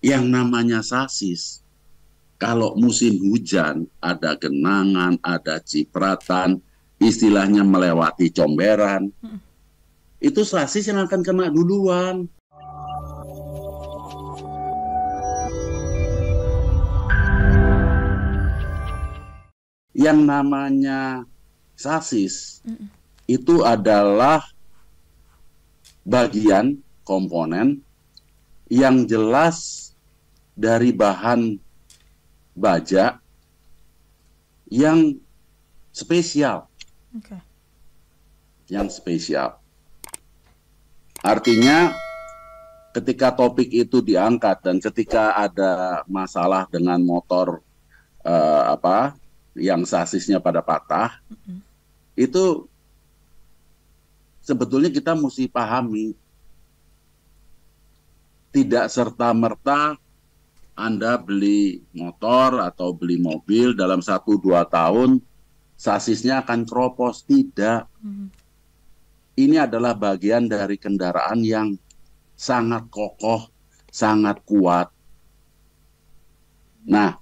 Yang namanya sasis, kalau musim hujan, ada genangan, ada cipratan, istilahnya melewati comberan, itu sasis yang akan kena duluan. Yang namanya sasis itu adalah bagian komponen yang jelas dari bahan baja yang spesial. Okay. Yang spesial. Artinya ketika topik itu diangkat dan ketika ada masalah dengan motor yang sasisnya pada patah, itu sebetulnya kita mesti pahami, tidak serta-merta Anda beli motor atau beli mobil dalam 1-2 tahun sasisnya akan keropos. Tidak. Ini adalah bagian dari kendaraan yang sangat kokoh, sangat kuat. Nah,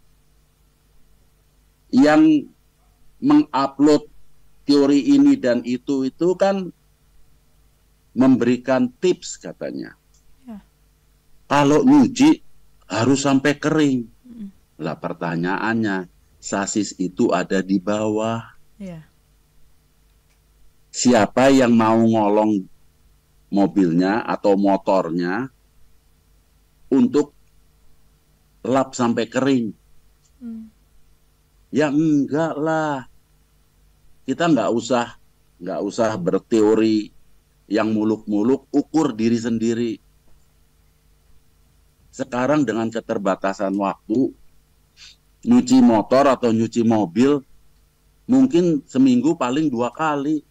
yang mengupload teori ini dan itu kan memberikan tips katanya. Ya. Kalau nyuci harus sampai kering. Lah pertanyaannya, sasis itu ada di bawah. Ya. Siapa yang mau ngolong mobilnya atau motornya untuk lap sampai kering? Ya enggak lah. Kita nggak usah berteori yang muluk-muluk, ukur diri sendiri. Sekarang dengan keterbatasan waktu, nyuci motor atau nyuci mobil mungkin seminggu paling 2 kali.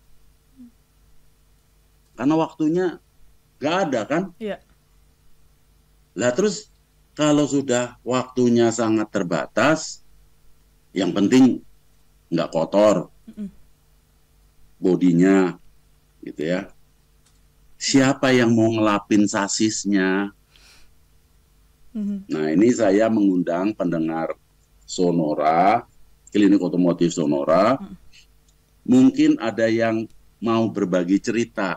Karena waktunya nggak ada kan? Iya. Lah terus kalau sudah waktunya sangat terbatas, yang penting nggak kotor bodinya, gitu ya. Siapa yang mau ngelapin sasisnya? Nah, ini saya mengundang pendengar Sonora, Klinik Otomotif Sonora. Mungkin ada yang mau berbagi cerita.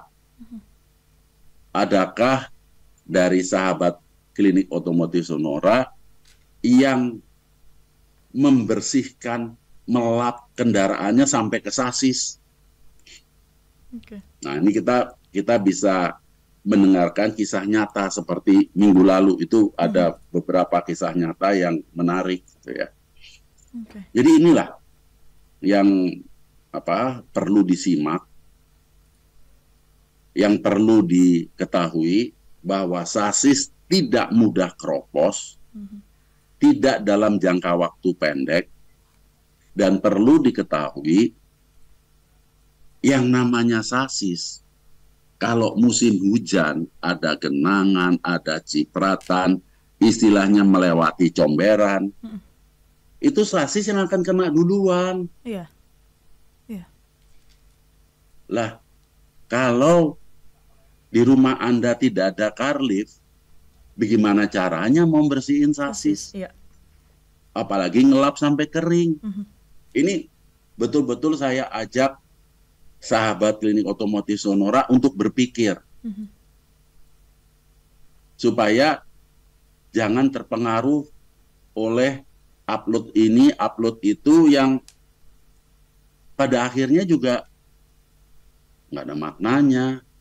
Adakah dari sahabat Klinik Otomotif Sonora yang membersihkan, melap kendaraannya sampai ke sasis? Okay. Nah, ini kita bisa mendengarkan kisah nyata seperti minggu lalu itu ada beberapa kisah nyata yang menarik, gitu ya. Okay. Jadi inilah yang perlu disimak, yang perlu diketahui bahwa sasis tidak mudah keropos, tidak dalam jangka waktu pendek, dan perlu diketahui yang namanya sasis, kalau musim hujan, ada genangan, ada cipratan, istilahnya melewati comberan, itu sasis yang akan kena duluan. Iya. Iya. Lah, kalau di rumah Anda tidak ada car lift, bagaimana caranya mau bersihin sasis? Iya. Apalagi ngelap sampai kering. Ini betul-betul saya ajak sahabat Klinik Otomotif Sonora untuk berpikir. Supaya jangan terpengaruh oleh upload ini, upload itu yang pada akhirnya juga nggak ada maknanya.